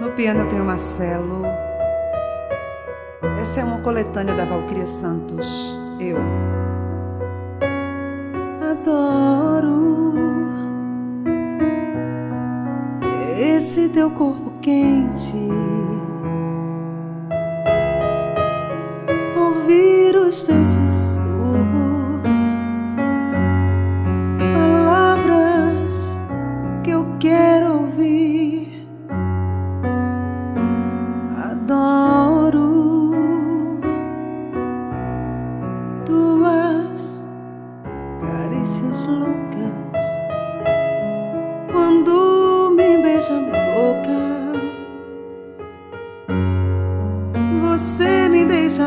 No piano eu tenho Marcelo. Essa é uma coletânea da Valquíria Santos. Eu adoro esse teu corpo quente, ouvir os teus sussurros, palavras que eu quero ouvir. Adoro tuas carícias loucas quando me beija a boca. Você me deixa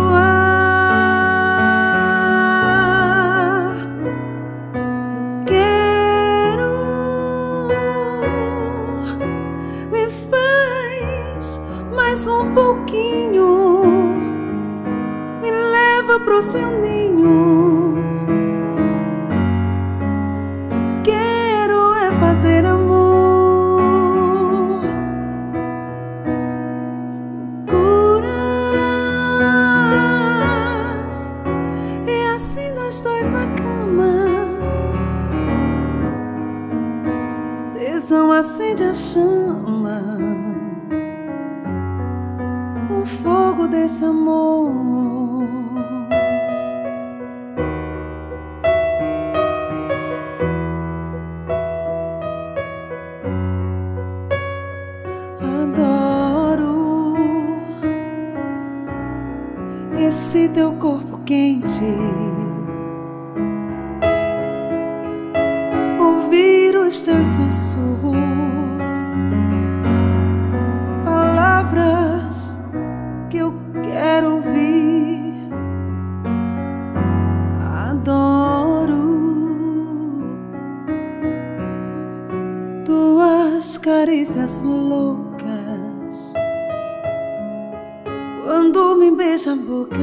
flutuar. Eu quero, me faz mais um pouquinho, me leva pro seu ninho. Quero é fazer amor, loucuras, e assim nós dois na cama. Tesão acende a chama com o fogo desse amor. Adoro esse teu corpo quente, ouvir os teus sussurros, palavras que eu quero ouvir. Adoro tuas carícias loucas quando me beija a boca.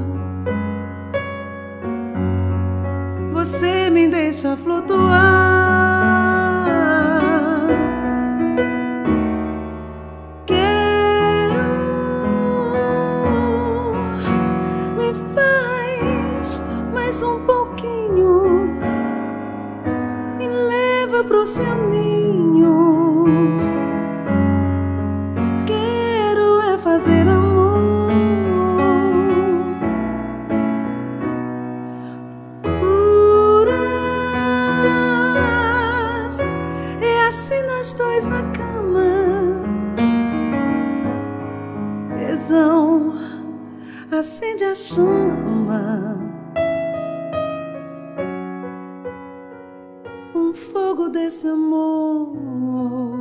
Você me deixa flutuar. Quero, me faz mais um pouquinho, me leva pro seu ninho. Quero é fazer amor, curas, e assim nós dois na cama. Tesão acende a chama, um fogo desse amor.